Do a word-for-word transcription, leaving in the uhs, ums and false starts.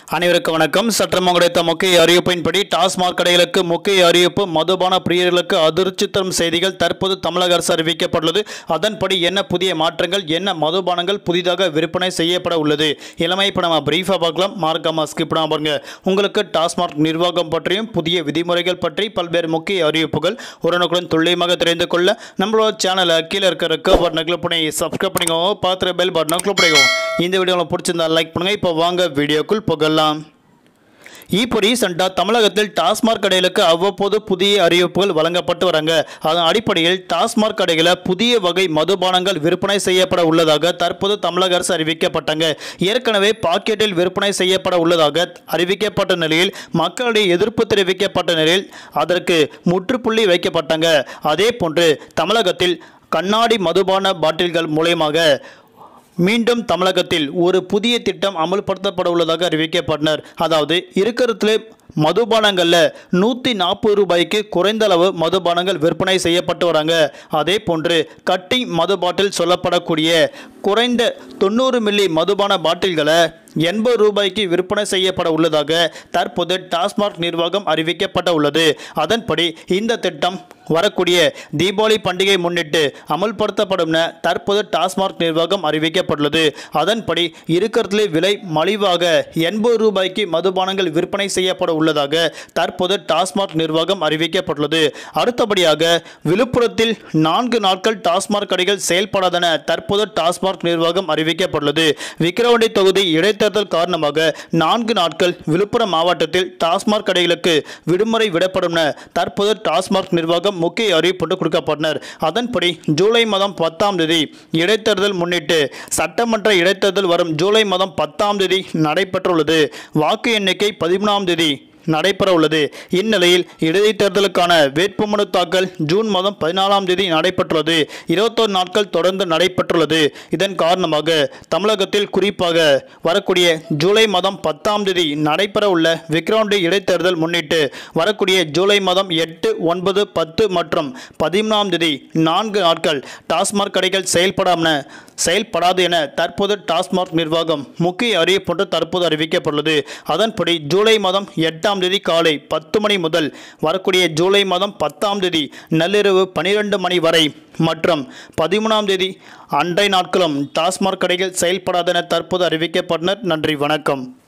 அனைவருக்கும் வணக்கம். சற்றம் கிடைத்த முக்கிய அறிவிப்பின்படி டாஸ்மாக் கடைகளுக்கு முக்கிய அறிவிப்பு. மதுபான பிரியர்களுக்கு அதிர்ச்சி தரும் செய்திகள் தற்போது தமிழக அரசு அறிவிக்கப்பட்டுள்ளது. அதன்படி என்ன புதிய மாற்றங்கள், என்ன மதுபானங்கள் புதிதாக விற்பனை செய்யப்பட உள்ளது, இளமை இப்போ நம்ம பிரீஃபாக பார்க்கலாம். மார்க்கமாக ஸ்கிப் பண்ணாம பாருங்க. உங்களுக்கு டாஸ்மாக் நிர்வாகம் பற்றியும் புதிய விதிமுறைகள் பற்றி பல்வேறு முக்கிய அறிவிப்புகள் உடனுக்குடன் துல்லியமாக தெரிந்து கொள்ள நம்மளோட சேனலை கீழே இருக்கிற பட்டனை கிளிக் பண்ணி சப்ஸ்கிரைப் பண்ணிக்கோங்க. பார்த்துற பெல் பட்டனை கிளிக் பண்ணிக்கோங்க. இந்த வீடியோ உங்களுக்கு பிடிச்சிருந்தா லைக் பண்ணுங்க. இப்போ வாங்க வீடியோக்குள் போகலாம். இப்போ ரீசெண்டாக தமிழகத்தில் டாஸ்மாக் கடைகளுக்கு அவ்வப்போது புதிய அறிவிப்புகள் வழங்கப்பட்டு வராங்க. அதன் அடிப்படையில் டாஸ்மாக் கடைகளில் புதிய வகை மதுபானங்கள் விற்பனை செய்யப்பட உள்ளதாக தற்போது தமிழக அரசு அறிவிக்கப்பட்டாங்க. ஏற்கனவே பாக்கெட்டில் விற்பனை செய்யப்பட உள்ளதாக அறிவிக்கப்பட்ட நிலையில் மக்களிடையே எதிர்ப்பு தெரிவிக்கப்பட்ட நிலையில் அதற்கு முற்றுப்புள்ளி வைக்கப்பட்டாங்க. அதே போன்று தமிழகத்தில் கண்ணாடி மதுபான பாட்டில்கள் மூலமாக மீண்டும் தமிழகத்தில் ஒரு புதிய திட்டம் அமல்படுத்தப்பட உள்ளதாக அறிவிக்கப்பட்டனர். அதாவது இருக்கிறதுல மதுபானங்களில் நூற்றி நாற்பது ரூபாய்க்கு குறைந்த அளவு மதுபானங்கள் விற்பனை செய்யப்பட்டு வராங்க. அதே போன்று கட்டிங் மது பாட்டில் சொல்லப்படக்கூடிய குறைந்த தொண்ணூறு மில்லி மதுபான பாட்டில்களை எண்பது ரூபாய்க்கு விற்பனை செய்யப்பட உள்ளதாக தற்போது டாஸ்மாக் நிர்வாகம் அறிவிக்கப்பட உள்ளது. அதன்படி இந்த திட்டம் வரக்கூடிய தீபாவளி பண்டிகை முன்னிட்டு அமல்படுத்தப்படும் என தற்போது டாஸ்மாக் நிர்வாகம் அறிவிக்கப்பட்டுள்ளது. அதன்படி இருக்கிறதுலே விலை மலிவாக எண்பது ரூபாய்க்கு மதுபானங்கள் விற்பனை செய்யப்பட உள்ளதாக தற்போது டாஸ்மாக் நிர்வாகம் அறிவிக்கப்பட்டுள்ளது. அடுத்தபடியாக விழுப்புரத்தில் நான்கு நாட்கள் டாஸ்மாக் கடைகள் செயல்படாதென தற்போது டாஸ்மாக் நிர்வாகம் அறிவிக்கப்பட்டுள்ளது. விக்கிரவாண்டி தொகுதி இடைத்தேர்தல் காரணமாக நான்கு நாட்கள் விழுப்புரம் மாவட்டத்தில் டாஸ்மாக் கடைகளுக்கு விடுமுறை விடப்படும் என தற்போது டாஸ்மாக் நிர்வாகம் முக்கிய அறிவிப்பு கொடுக்கப்பட்டனர். அதன்படி ஜூலை மாதம் பத்தாம் தேதி இடைத்தேர்தல் முன்னிட்டு சட்டமன்ற இடைத்தேர்தல் வரும் ஜூலை மாதம் பத்தாம் தேதி நடைபெற்றுள்ளது. வாக்கு எண்ணிக்கை பதிமூணாம் தேதி நடைபெற உள்ளது. இந்நிலையில் இடைத்தேர்தலுக்கான வேட்புமனு தாக்கல் ஜூன் மாதம் பதினாலாம் தேதி நடைபெற்றுள்ளது. இருபத்தொரு நாட்கள் தொடர்ந்து நடைபெற்றுள்ளது. இதன் காரணமாக தமிழகத்தில் குறிப்பாக வரக்கூடிய ஜூலை மாதம் பத்தாம் தேதி நடைபெற உள்ள விக்கிரவாண்டி இடைத்தேர்தல் முன்னிட்டு வரக்கூடிய ஜூலை மாதம் எட்டு, ஒன்பது, பத்து மற்றும் பதிமூணாம் தேதி நான்கு நாட்கள் டாஸ்மாக் கடைகள் செயல்படாமல் செயல்படாது என தற்போது டாஸ்மாக் நிர்வாகம் முக்கிய அறிவிப்பு தற்போது அறிவிக்கப்பட்டுள்ளது. அதன்படி ஜூலை மாதம் எட்டாம் தேதி காலை பத்து மணி முதல் வரக்கூடிய ஜூலை மாதம் பத்தாம் தேதி நள்ளிரவு பனிரெண்டு மணி வரை மற்றும் பதிமூணாம் தேதி அன்றைய நாட்களும் டாஸ்மாக் கடைகள் செயல்படாது என தற்போது அறிவிக்கப்பட்டனர். நன்றி, வணக்கம்.